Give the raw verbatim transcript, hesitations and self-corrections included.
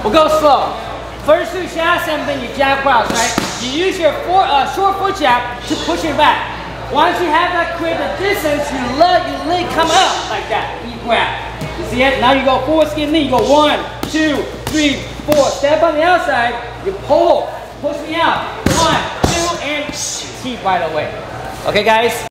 We'll go slow. First two shots and then you jab cross, right? You use your four, uh, short foot jab to push it back. Once you have that create the distance, you let your leg come out like that. You grab. You see it? Now you go forward skin knee. You go one, two, three, four. Step on the outside. You pull. Push me out. One, two, and keep right away. Okay, guys?